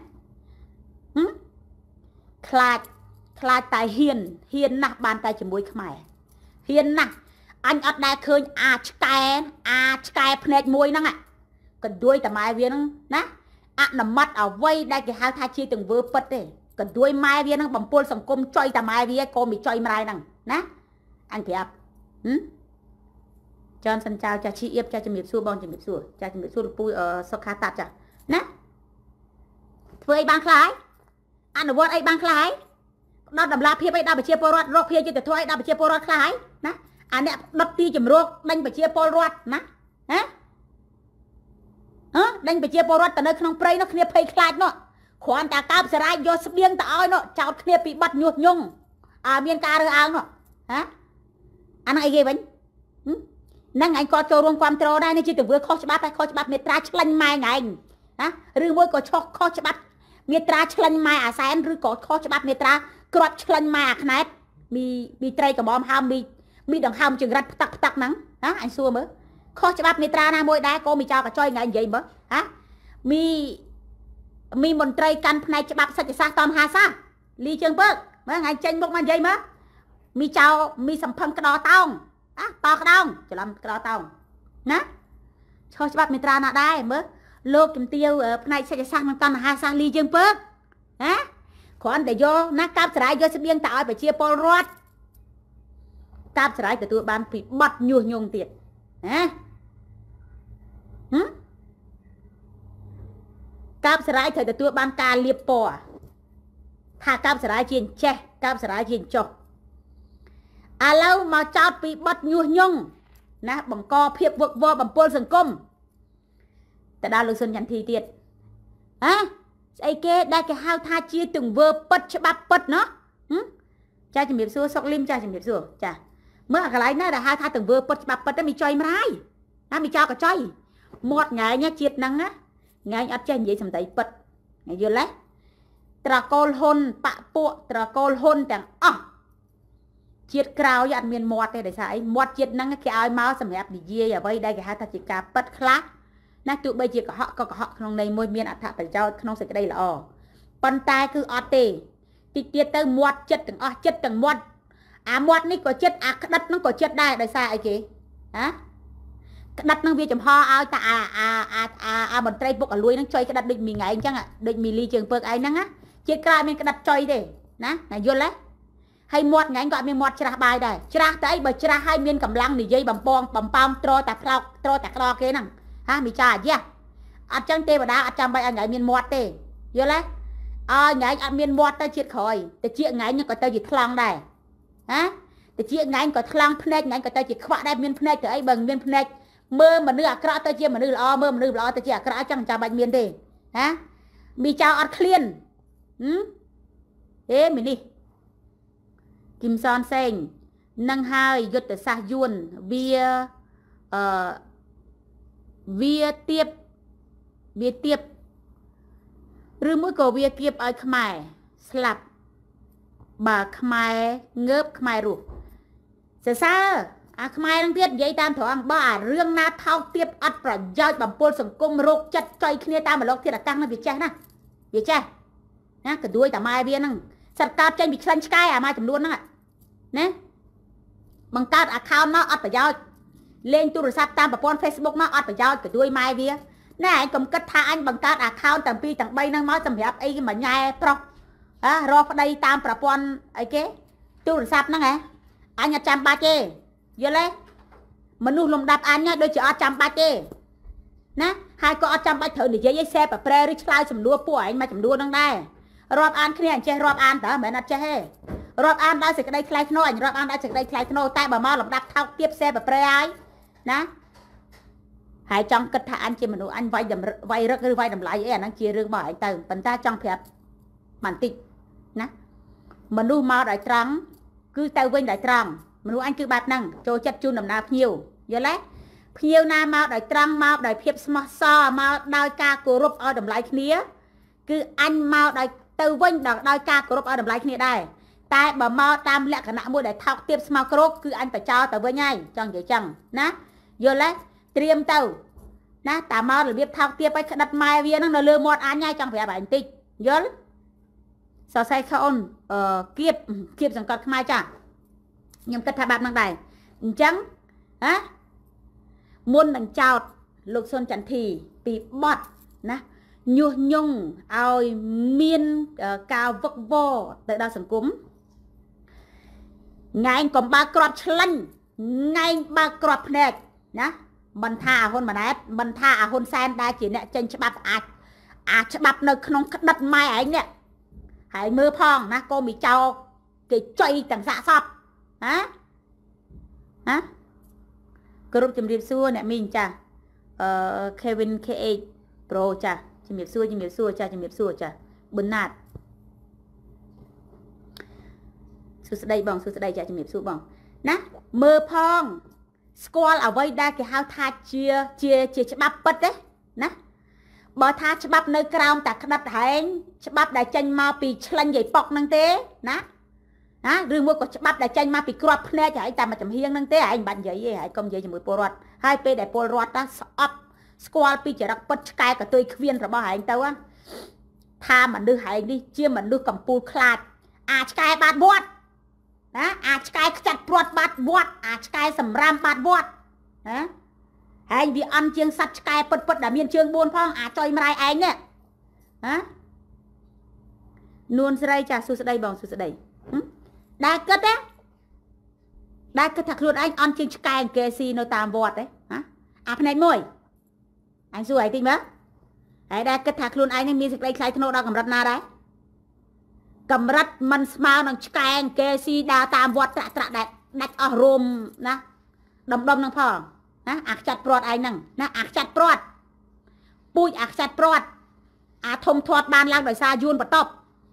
คลาดตายเฮียนนะบานตายจมูกขมายเฮียนนะอันอัดได้เคยอาชแกเพนมวยนั่งก็ด้วยแต่ไม้เวียนนะน้ำมัดเอาไว้ได้กี่หาท่าชีตึงเวอร์ปัดเลยก็ด้วยไม้เวียนบำปวลสังคมจอยแต่ไม้เวียก็มีจอยมานั่งนะอันเพียบจอนสันเจ้าจะชี้เอียบจะมีสู้บอลจะมีสู้ปุยสกาตัดจ้ะนะเพื่อบางคล้ายอันวัดไอ้บางคล้ายดอดดำลาเพียบไอ้ดาวไปเชียร์ปอรดโรคเพียจะแต่ถ้วยดาวไปเชียร์ปอรดคล้ายนะอันเนี้ยดอดตีจมโรคดังไปเชียร์ปอรดนะดังไปเชียร์ปอรดแต่เนื้อขนมเปรย์เนาะเคลียร์เพย์คลาดเนาะขวานตากาบสลายโยสเบียงตาอ้อยเนาะเจ้าเคลียร์ปีบัดหยุดยงเมียนการเรืออ่างเนาะอันนั้นไอ้เงี้ยนั่งไงก็โจรวมความโตได้ในจิตวิทยาข้อฉบับเมตราชลันไม้ไงหรือว่าก็ชอบข้อฉบับเมตราชลันไม้แสนหรือก็ข้อฉบับเมตรากรอบชลันไม้ขนาดมีไตรกับบอมห้ามมีดังห้ามจึงรัดตักนังไอ้ซัวมั้ยข้อฉบับเมตราหน้ามวยได้ก็มีเจ้ากับจ้อยไงใหญ่มั้ยมีมนตรีกันในฉบับสัจจะตอนหาซาลีเชิงเบิกมั้ยไงเจนบุกมันใหญ่มั้ยมีเจ้ามีสัมพันธ์กระดอตองต่อกระดองจะลำกระดอตองนะข้อฉบับเมตราหน้าได้มั้ยโลกกิมเตียวในสัจจะมันตอนหาซาลีเชิงเบิกขอนแต่โยนะกาบสลายโยสเบียงตาอ้อยไปเชียร์ปอลรอดกาบสลายแต่ตัวบานปีบัดยุ่ยงเตียดกาบสลายแต่ตัวบานการเลียบปอถ้ากาบสลายเชียนแช่กาบสลายเชียนจบแล้วมาเจ้าปีบัดยุ่ยงนะบังกอเพียบวกวบังปนสังคมแต่ดาวลุงสนยันทีเตียดไอ้เก๋ได้แค่ห้าวท่าชี้ถึงเวอร์ปัดฉบับปัดเนาะจ้าจะมีสู้ซอกลิมจ้าจะมีสู้จ้าเมื่ออะไรน่าจะห้าวท่าถึงเวอร์ปัดฉบับปัดได้มีจอยมาได้มีเจ้ากับจอยหมดไงเนี่ยเจียดนังไงอัดใจใหญ่สมัยปัดไงเยอะเลยตระโกลฮนปะปวตระโกลฮนแต่เจียดกราวยันเมียนหมดเลยได้ใช่หมดเจียดนังแค่เอาเมาส์สมัยดีเย่อย่าไว้ได้แค่ห้าวท่าจิกาปัดคลานักจุใบเจียก็เหาะขนมในมวยเมียนอัฐประเจ้าขนมใส่กระไดละปันตายคืออเตติเตียเตอร์มวดเจ็ดถึงเจ็ดถึงมวดมวดนี่ก็เจ็ดดัดนั่งก็เจ็ดได้ได้ใช่ไอ้เก๋ดัดนั่งเวียจำพ่อเอาแต่บนไตรบุกลุยนั่งจอยกระดัดดึกมีไงจังดึกมีลีเชิงเปิกไอ้นั่งเจ็ดกลายเป็นกระดัดจอยเด้นะไหนยุ่นเลยให้มวดไงก็มีมวดชราบายได้ชราแต่ไอ้ใบชราให้เมียนกำลังนี่ยัยบำปองตรอแต่คลอเก๋นั่งมีจ่าเยอะอาจารย์เตบดาอาจารย์ใบอันไหนมีนมอดเตเยอะเลยไงอันมีนมอดเตเชียดคอยแต่เชี่ยไงเนี่ยก็เตจิตคลองได้แต่เชี่ยไงก็คลองพเนจไงก็เตจิตขวาได้มีนพเนจแต่ไอ้เบิ่งมีนพเนจเมื่อมันเนื้อกระเตเชี่ยมันเนื้อเมื่อมันเนื้อเตเชี่ยกระจังจ่าใบมีนเตมีเจ้าอัดเคลียนมินี่กิมซอนเซงนั่งไฮยุดแต่ซายุนเบียវាទៀបឬមួយក៏វាគៀបឲ្យខ្មែរស្លាប់បើខ្មែរងើបខ្មែររស់សរសើរអាខ្មែរនឹងទៀតនិយាយតាមត្រង់បើអារឿងណាថោកទាបអត់ប្រយោជន៍បំពុលសង្គមរោគចិត្តចុយគ្នាតាមម្លកធាតុអាកាសហ្នឹងវាចេះណាវាចេះណាកដួយតាម៉ែវាហ្នឹងសិតកើតចេញពីក្លែងឆ្កែអាម៉ែចំនួនហ្នឹងណាបង្កើត account មកអត់ប្រយោជន៍លេងទូរស័ព្ទតាមប្រព័ន្ធ Facebook មកអត់ប្រយោជន៍កដួយម៉ែវាណែឯងកុំគិតថាអញបង្កើត account ទាំង2ទាំង3ហ្នឹងមកសម្រាប់អីមួយញ៉ែប្រុសរកប្តីតាមប្រព័ន្ធអីគេទូរស័ព្ទហ្នឹងហ៎អញអត់ចាំបាច់ទេយល់ទេមនុស្សលំដាប់អញដូចជាអត់ចាំបាច់ទេណាហើយក៏អត់ចាំបាច់ត្រូវនិយាយឲ្យសេប្រែឬឆ្លើយសំណួរពួកឯងមួយចំនួនហ្នឹងដែររាប់អានគ្នាអញចេះរាប់អានតើមិនមែនអត់ចេះទេរាប់អានដោយសេចក្តីថ្លៃថ្នូរអញរាប់អានដោយសេចក្តីថ្លៃថ្នូរតែបើមកលំដាប់ថោកទាបសេប្រែហើយណាហើយចង់គិតថាអញជាមនុស្សអញវាយរឹកឬវាយតម្លៃអីអាហ្នឹងជារឿងរបស់ឯងទៅប៉ុន្តែចង់ប្រាប់បន្តិចណាមនុស្សមកដោយត្រង់គឺទៅវិញដោយត្រង់មនុស្សអញគឺបែបហ្នឹងចូលចិត្តជូនដំណើរភ្ញៀវយល់ទេភ្ញៀវណាមកដោយត្រង់មកដោយភាពស្មោះសរមកដោយការគោរពឲ្យតម្លៃគ្នាគឺអញមកដោយទៅវិញដោយការគោរពឲ្យតម្លៃគ្នាដែរតែបើមកតាមលក្ខណៈមួយដែលថោកទាបស្មោះគ្រោកគឺអញបញ្ចោលទៅវិញហើយចង់និយាយចឹងណាយល់ទេត្រៀមទៅណាតាមករបៀបថោកទាបឲ្យក្តិតម៉ែវាហ្នឹងនៅលើមាត់អញហើយចង់ប្រាប់ឯងបន្តិចយល់សរសៃខអូនគៀបសង្កត់ខ្មែរចាខ្ញុំគិតថាបែបហ្នឹងដែរអញ្ចឹងមុននឹងចោតលោកសុនចន្ទធីពីបទណាញុះញង់ឲ្យមានការវឹកវរទៅដល់សង្គមងែងកំបើក្របឆ្លាញ់ងែងបើក្របភ្នែកណាមិនថាអាហ៊ុនម៉ាណែតមិនថាអាហ៊ុនសែនដែលជាអ្នកចេញច្បាប់អាចច្បាប់នៅក្នុងក្តិតម៉ែឯងនេះហើយមើលផងណាកូនមីចោគេចុយទាំងសាកសពហ៎គ្រប់ជំរាបសួរអ្នកមីងចាKevin KH Pro ចាជំរាបសួរចាជំរាបសួរចាប៊ុនណាតសួស្ដីបងសួស្ដីចាជំរាបសួរបងណាមើលផងស្គាល់អ្វីដែលគេហៅថាជាច្បាប់ពិតទេណាបើថាច្បាប់នៅក្រោមតាក្តិតហែងច្បាប់ដែលចេញមកពីឆ្លាញ់យាយប៉ុកហ្នឹងទេណាឬមួយក៏ច្បាប់ដែលចេញមកពីក្របភ្នែកហើយតែមកចំហៀងហ្នឹងទេឯងមិនបាច់និយាយទេហើយកុំនិយាយជាមួយពលរដ្ឋហើយពេលដែលពលរដ្ឋស្អប់ស្គាល់ពីចរិតពិតឆ្កែកតុយខ្វៀនរបស់ឯងទៅថាមនុស្សឯងនេះជាមនុស្សកំពូលខ្លាចឆ្កែបាត់វត្តណាឆ្កែខ្ចាត់ព្រាត់បាត់វត្តឆ្កែសម្រាមបាត់វត្តណាហើយវាអន់ជាងសត្វឆ្កែពិតដែលមានជើង4ផងចុយម្រាយឯងនេះនួនស្រីចាសួស្ដីបងសួស្ដីដែលគិតថាខ្លួនឯងអន់ជាងឆ្កែអង្គេស៊ីនៅតាមវត្តទេផ្នែកមួយអញសួរឯងតិចមើលហើយដែលគិតថាខ្លួនឯងនឹងមានសេចក្តីថ្លៃថ្នូរដល់កម្រិតណាដែរកម្រិតមិនស្មើនឹងឆ្កែអង្គេស៊ីដើរតាមវត្តត្រាក់ដែលដាច់អស់រោមណាដុំនឹងផងណាខ្ចាត់ព្រាត់ឯងហ្នឹងណាខ្ចាត់ព្រាត់ពូជខ្ចាត់ព្រាត់ធំធាត់បានឡើងដោយសារយួនបន្ទប់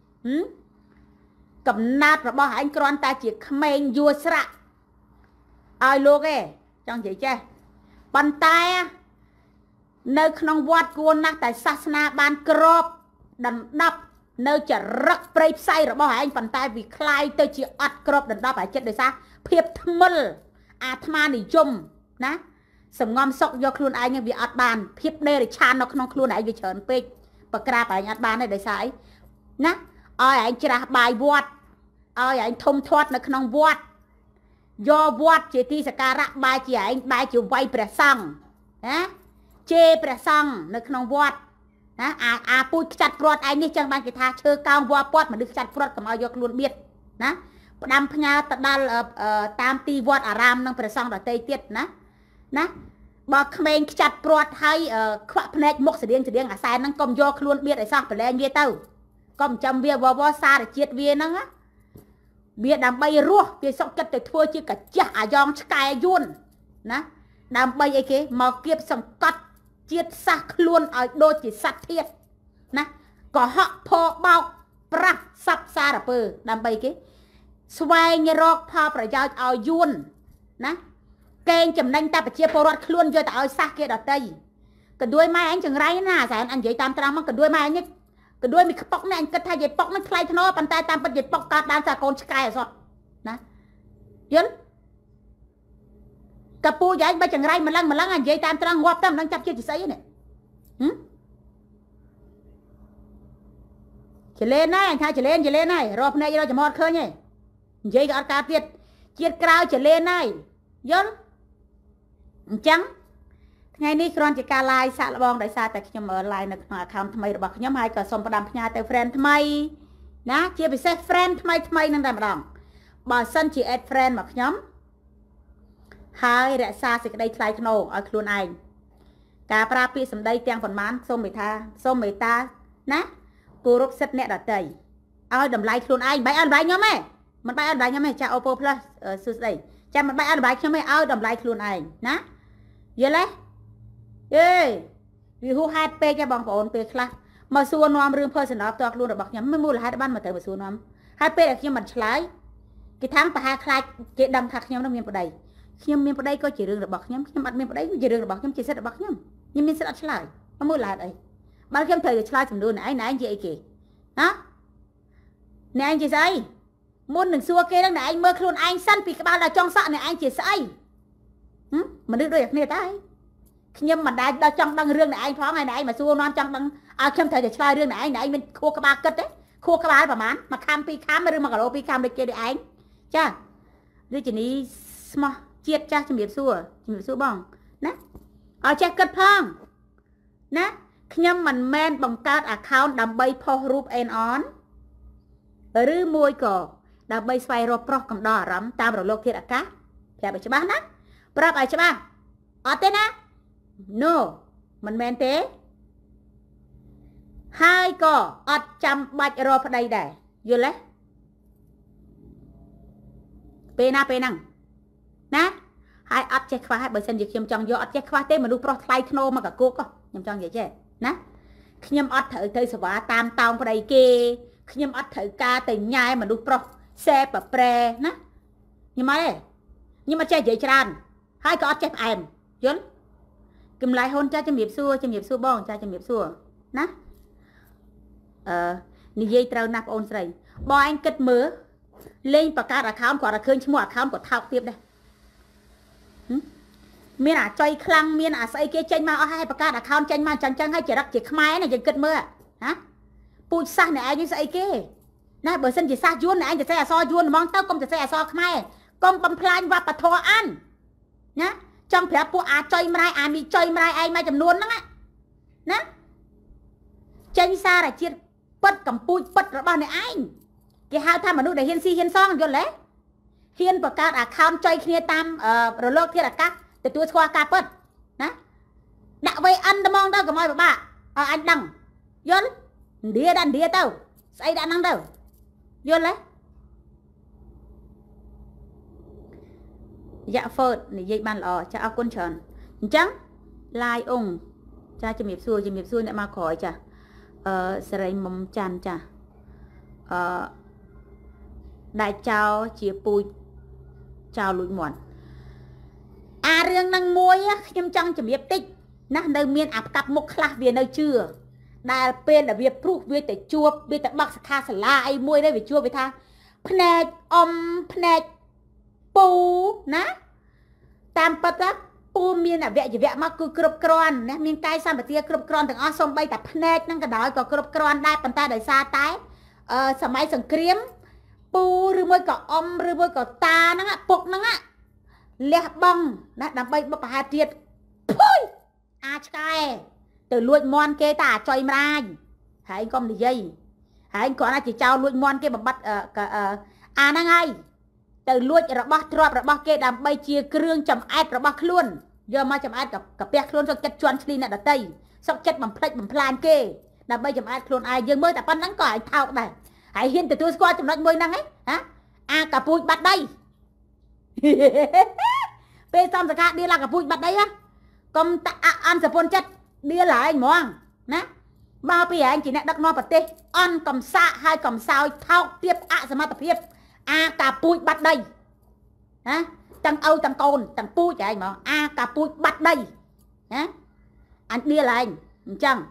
កំណត់របស់ឯងគ្រាន់តែជាក្មេងយួរស្រាក់ឲ្យលោកឯងចង់និយាយចេះប៉ុន្តែនៅក្នុងវត្តគួរណាស់តែសាសនាបានក្របដណ្ដប់នៅចរិតព្រៃផ្សៃរបស់ឯងប៉ុន្តែវាคล้ายទៅជាអត់ក្របដណ្ដប់ឲ្យចិត្តដោយសារភាពថ្មិលអាត្មានិយមណាសំងំសុកយកខ្លួនឯងវាអត់បានភាពដេរឆាននៅក្នុងខ្លួនឯងវាច្រើនពេកបក្រាបឯងអត់បានទេដោយសារអីណាឲ្យឯងច្រាស់បាយវត្តឲ្យឯងធំធាត់នៅក្នុងវត្តយកវត្តជាទីសក្ការៈបែរជាឯងបែរជាវាយព្រះសង្ឃណាជេរព្រះសង្ឃនៅក្នុងវត្តណាពូជខ្ចាត់ព្រាត់ឯងនេះចឹងបានគេថាឈើកោងវត្តពាត់មនុស្សខ្ចាត់ព្រាត់កុំឲ្យយកខ្លួនបៀតណាផ្ដាំផ្ញើទៅដល់តាមទីវត្តអារាមនឹងព្រះសង្ឃដទៃទៀតណាបើក្មេងខ្ចាត់ព្រាត់ហើយខ្វាក់ភ្នែកមុខស្តៀងអាសែនហ្នឹងកុំយកខ្លួនបៀតឲ្យសោះប្រឡែងវាទៅកុំចាំវាវសារជាតិវាហ្នឹងវាដើម្បីរស់វាសុកចិត្តទៅធ្វើជាកាចាស់អាយ៉ងឆ្កែយួនណាដើម្បីអីគេមកគៀបសង្កត់ជាតិសាសខ្លួនឲ្យដូចជាសត្វធាតុណាកុហកផបោកប្រាស់សັບសារពើដើម្បីគេស្វែងរកផលប្រយោជន៍ឲ្យយួនណាកេងចំណេញតែប្រជាពលរដ្ឋខ្លួនយកទៅឲ្យសាសគេដទៃ cái đuôi mai anh chừng ray nè sao anh vậy tam trăng mà cái đuôi mai anh cái đuôi mình bọc này anh cất thay vậy bọc nó thay nó bàn tay tam bật vậy bọc cả đan sa con sky rồi nè dân cặp pu vậy ba chừng ray mà lăng anh vậy tam trăng ngọt tam đang chắp chưa chỉ sấy này chỉ lên này anh thay chỉ lên này rộp này rồi chỉ mọt khơi nhỉ vậy cả cá tiệt chiết cao chỉ lên này dân trắng ngày ní còn chỉ cả like xả bong đại sa tạiខ្ញុំ like នៅក្នុង account ថ្មីរបស់ខ្ញុំហើយក៏សូមផ្ដាំផ្ញើទៅ friend ថ្មីណាជាពិសេស friend ថ្មីនឹងតែម្ដងបើសិនជា add friend មកខ្ញុំហើយរក្សាសេចក្តីថ្លៃថ្នូរឲ្យខ្លួនឯងការប្រើពាក្យសម្ដីទាំងប៉ុន្មានសូមមេត្តាណាគោរពសិទ្ធិអ្នកដទៃឲ្យតម្លៃខ្លួនឯងបែរឲ្យតម្លៃខ្ញុំទេមិនបែរឲ្យតម្លៃខ្ញុំទេចា Oppo Plus សួស្ដីចាំមិនបែរឲ្យតម្លៃខ្ញុំទេឲ្យតម្លៃខ្លួនឯងណាយល់ទេវាហួសហេតុពេកទេបងប្អូនពេលខ្លះមកសួរនាំរឿង personal ផ្ទាល់ខ្លួនរបស់ខ្ញុំមិនមូលហេតុបានមកទៅមកសួរនាំហើយពេលដែលខ្ញុំមិនឆ្លើយគេថាប្រហែលខ្លាចគេដឹងថាខ្ញុំនឹងមានប្តីខ្ញុំមានប្តីក៏ជារឿងរបស់ខ្ញុំខ្ញុំអត់មានប្តីក៏ជារឿងរបស់ខ្ញុំជាសិទ្ធិរបស់ខ្ញុំមានសិទ្ធិអត់ឆ្លើយមកមូលហេតុអីបើខ្ញុំត្រូវតែឆ្លើយចំនួនឯងជាអីគេហ៎អ្នកឯងជាស្អីមុននឹងសួរគេនឹងអ្នកឯងមើលខ្លួនឯងសិនពីក្បាលដល់ចុងសក់អ្នកឯងជាស្អីមនុស្សដូចគ្នាតែខ្ញុំមិនដែលដល់ចង់ដឹងរឿងអ្នកឯងផងហើយអ្នកឯងមកសួរនាំចង់ដឹងឲ្យខ្ញុំត្រូវតែឆ្លើយរឿងអ្នកឯងមានខួរក្បាលគិតទេខួរក្បាលប្រហែលមួយខាំពីរខាំឬ1គីឡូ2ខាំដូចគេដូចឯងចាដូចជានេះស្មោះជាតិចាស់ជំរាបសួរបងណាឲ្យចេះគិតផងណាខ្ញុំមិនមែនបង្កើត account ដើម្បីផុសរូប end on ឬមួយក៏ដើម្បីស្វែងរកប្រុសកំដរអារម្មណ៍តាមរលកធាតុអាកាសប្រាប់ឲ្យច្បាស់ណាប្រាប់ឲ្យច្បាស់អត់ទេណា no មិនមែនទេហើយក៏អត់ចាំបាច់រកប្តីដែរយល់ទេពេលហ្នឹងណាហើយអត់ចេះខ្វះហើយបើសិនជាខ្ញុំចង់យកអត់ចេះខ្វះទេមនុស្សប្រុសថ្លៃធ្នូមកកកកខ្ញុំចង់និយាយចេះណាខ្ញុំអត់ត្រូវទៅសេវាតាមតោងប្តីគេខ្ញុំអត់ត្រូវការទៅញ៉ែមនុស្សប្រុសសេប្រប្រែណាខ្ញុំអត់ទេខ្ញុំអត់ចេះនិយាយច្រើនហើយក៏អត់ចេះផ្អែមយល់កំឡៃហ៊ុនចាជំរាបសួរបងចាជំរាបសួរណានិយាយត្រូវណាស់បងអូនស្រីបងឯងគិតមើលលេងបង្កើត account គាត់តែឃើញឈ្មោះ account ក៏ថោកទៀតដែរមានអាចុយខ្លាំងមានអាស្អីគេចេញមកអស់ហើយបង្កើត account ចេញមកចឹងហើយចរិតជាខ្មែរណាយើងគិតមើលណាពូជសាសអ្នកឯងនេះស្អីគេណាបើសិនជាសាសយួនអ្នកឯងទៅសេអសរយួនហ្មងទៅកុំទៅសេអសរខ្មែរកុំបំផ្លាញវប្បធម៌អានណាចង់ប្រាប់ពួកអាចុយម្រាយអាមីចុយម្រាយឯងមួយចំនួនហ្នឹងណាចេញសារជាតិពិតកម្ពុជាពិតរបស់អ្នកឯងគេហៅថាមនុស្សដែលហ៊ានស៊ីហ៊ានសងយល់ទេហ៊ានបង្កើត account ចុយគ្នាតាមរលកធាតុអាកាសទទួលស្គាល់ការពិតណាដាក់VN ត្មងទៅកុំឲ្យពិបាកឲ្យអញដឹងយល់ឥណ្ឌាដាក់ឥណ្ឌាទៅស្អីដាក់ហ្នឹងទៅយល់ទេយ៉ាហ្វឺតនិយាយបានល្អចាអរគុណច្រើនអញ្ចឹងឡាយអ៊ុងចាជំរាបសួរអ្នកមកក្រោយចាសេរីមុំច័ន្ទចាដែលចោលជាពូជចោលលួចមាន់អារឿងហ្នឹងមួយខ្ញុំចង់ជំរាបតិចណានៅមានអាផ្កាប់មុខខ្លះវានៅជឿដែលពេលដែលវាព្រុសវាទៅជួបវាទៅបកសខាសាលាអីមួយនេះវាជួបវាថាភ្នែកអ៊ំភ្នែកពូណាតាមពិតណាពូមានអវយវៈមកគឺគ្រប់គ្រាន់ណាមានកាយសម្បទាគ្រប់គ្រាន់ទាំងអស់សូម្បីតែភ្នែកហ្នឹងក៏ដោយក៏គ្រប់គ្រាន់ដែរប៉ុន្តែដោយសារតែសម័យសង្គ្រាមពូឬមួយក៏អ៊ំឬមួយក៏តាហ្នឹងពុកហ្នឹងលះបង់ណាដើម្បីបុព្វហេតុទៀតភុយអាឆ្កែទៅលួចមន់គេតាអាចុយម្រាយហើយកុំនិយាយហើយគាត់អាចចោលលួចមន់គេបំបត្តិអាហ្នឹងហើយទៅលួចរបស់ទ្រព្យរបស់គេដើម្បីជាគ្រឿងចំអែតរបស់ខ្លួនយកមកចំអែតកាពះខ្លួនសុកចិត្តជន់ឈ្លីអ្នកដតីសុកចិត្តបំផ្លិចបំផ្លាញគេដើម្បីចំអែតខ្លួនឯងយើងមើលតែប៉ុណ្្នឹងក៏ឲ្យថោកដែរហើយហ៊ានទទួលស្គាល់ចំណុចមួយហ្នឹងហ៎អាកាពូជបាត់ដីពេលសំសកាដៀលអាកាពូជបាត់ដីកុំតអន់សពុនចិត្តដៀលហើយហ្មងណាមកពីឯងជាអ្នកដឹកនាំប្រទេសអន់កំសាកហើយកំសោយថោកទៀបអសមត្ថភាពអាកាពូជបាត់ដីណាទាំងឪទាំងកូនទាំងពូជឯងហ្មងអាកាពូជបាត់ដីណា anh đi lại chẳng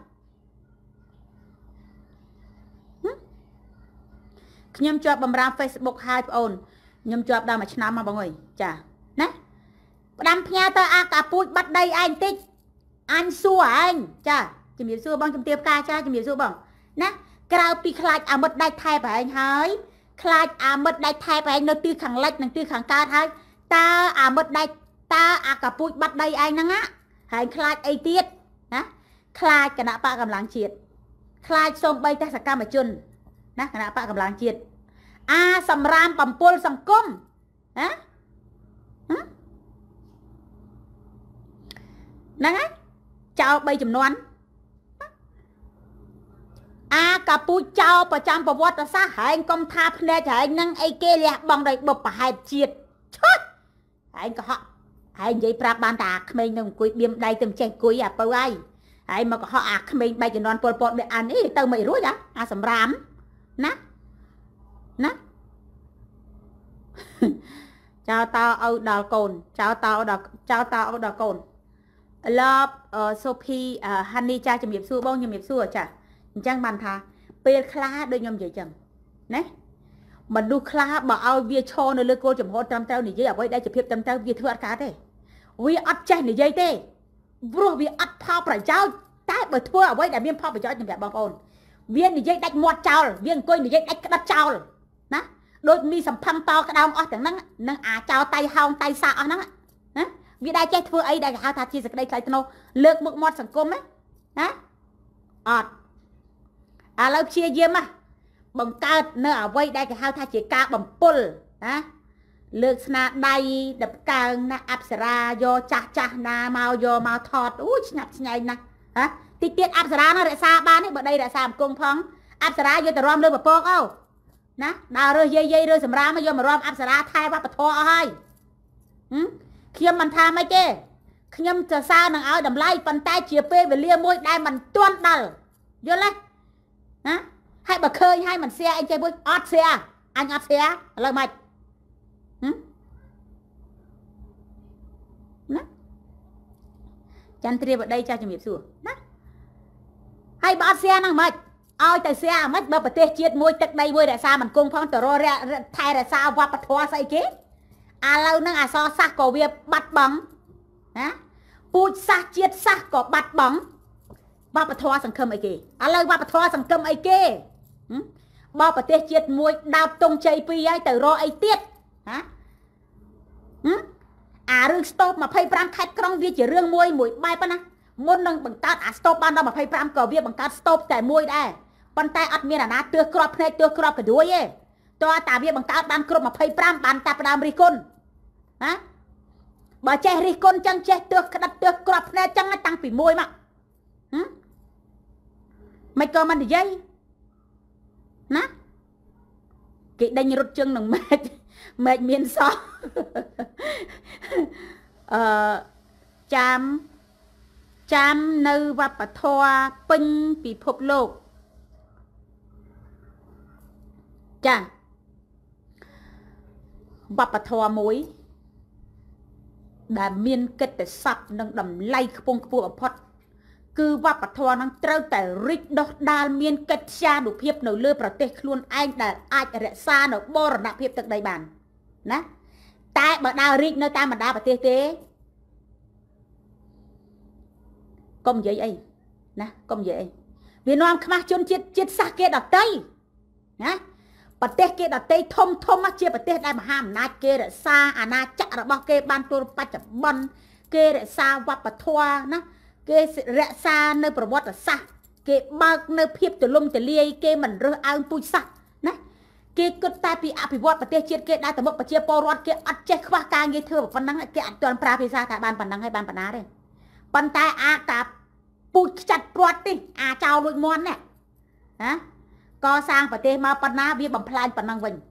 nhâm cho bầm ra Facebook hai ôn nhâm cho đam mà năm mà mọi người chả nè đam nhà tao cả pui bắt đây anh xua anh chả chỉ biết xua bằng trong tiệp ca cha chỉ biết xua bằng nè cao pi khai mất đây thay phải anh hỡi khai mất đây thay phải anh nơi tư khẳng lệch nơi tư khẳng cao thôi ta mất đây ta cả pui bắt đây anh nè á hãy khai ai tiết nè khai cả nạ bạ cầm láng triệt khai xong bay ta sẽ cam ở chân nè cả nạ bạ cầm láng triệt sầm ram bầm pol sầm cung hả nè chào bay chùm nón cả pui chào bà chăm bà vót sa hãy công tháp nè hãy nâng ai kê lẹ bằng đầy bập hãy triệt chốt hãy có họ hãy vậy pra ban ta mình nông cùi biếm đây từng chạy cùi bao ai hãy mà có họ mình bay cho non pol pot để ăn ấy tao mày rối á sầm ram nè chào tao ở đào cồn chào tao ở đào cồn love Sophie honey cha chấm nghiệp xua bông chấm nghiệp xua chả chẳng bàn thà pe khla đôi nhom vậy chẳng nè mình đu khla bảo ao vía cho nơi lơ cô chấm hốt trăm tao này dưới ở đây đây chụp hiệp trăm tao vía thưa cá thế vía ắt chạy này dây thế vừa vía ắt pop phải cháu tái bởi thua ở đây đã biên pop phải cháu chấm đẹp bông ôn viên này dây đánh mọt cháu viên coi này dây đánh đắt cháu nè đôi mi sầm phăng to cái đau ở chẳng nắng cháu tay hông tay xạ ở nắng á vì đây chơi thưa ấy đây hao thà chi sẽ đây lại tao lược một mọt sẵn côm ấy hả lâu chia diêm bằng cao nơi ở đây đây cái hao thà chỉ cao bằng pol hả lược na đây đập cao na áp sara do cha na mau thọt nhặt nhảy nè hả tiết áp sara nó lại xa ban ấy bữa đây đã làm cung phong áp sara vô từ rom lên bờ po không nè đào rơi dây rơi sầm ra mà vô mà rom áp sara thay vào bờ thọ hai khiêm mình tham mấy kê khiêm chờ sao nàng áo đầm lay bàn tay chia phê về lia môi đai mình tuôn đal vô lấy hả hay bà khơi hay mình xe anh chơi với ót xe anh ót xe lời mạch Chanthy vào đây cha chồng nghiệp sủa hay bà xe năng mạch ôi tại xe mất bờ bờ tê chiết môi tật đây môi để sao mình cung phong tờ ro ra thay để sao qua bật thoa say kế lâu nâng so sắc có việc bắt bóng pui sắc chiết sắc có bắt bóng bà bật thoa sẵn khâm ấy kì lâu bà bật thoa sẵn khâm ấy kì bà bật tê chiết môi đào tung chay pi ấy tờ ro ấy tiết rương stop mà phay pram khách trong việc chỉ rương môi mũi bay pa na môn nâng bằng tát stop ban đó mà phay pram có việc bằng tát stop tại môi đây bàn tay ắt miên na tưa crop này tưa crop cái đuôi ấy to ta việc bằng tát ban crop mà phay pram bàn ta pram rikon hả bà che rikon chăng che tưa tưa crop này chăng tăng bị môi mà mày cơ mình dây nè cái đây như rút chân nồng mệt miên so cham nơi và bà thoa pinh bị phục lục chà và bà thoa muối đã miên kết để sập nâng đầm lay khung ở pot cứ và bà thoa năng trâu tại rít đốt đa miên kết xa đủ hiệp nấu lơ bà tê luôn anh đã ai đã xa nấu bò đặc hiệp từ đây bàn nè ta bà đào rít nơi ta mà đào bà tê tê công vậy ấy nè công vậy Việt Nam khá chôn chết xa kia đặt tay nè bà tê kia đặt tay thông á chia bà tê đây mà hàm nát kia để xa na chắc là bao kia ban tôi bắt chập bắn kia để xa vặt bà thoa nè kia rẽ xa nơi bà vót là xa kia bao nơi phiếp từ lông từ lia kia mình rơ áo tôi xa nè kia cứ ta bị áp bị vót bà tê chết kia đã từ một bà chia po rót kia ắt chết khoa ca nghe thưa bà năng kia ắt toàn pra phía xa tại bàn năng hay bàn ná đây bàn tay tạp bụt chặt bọt đi chào lụi món nè hả co sang bà tê mà bàn ná bia bằng plan bàn năng vinh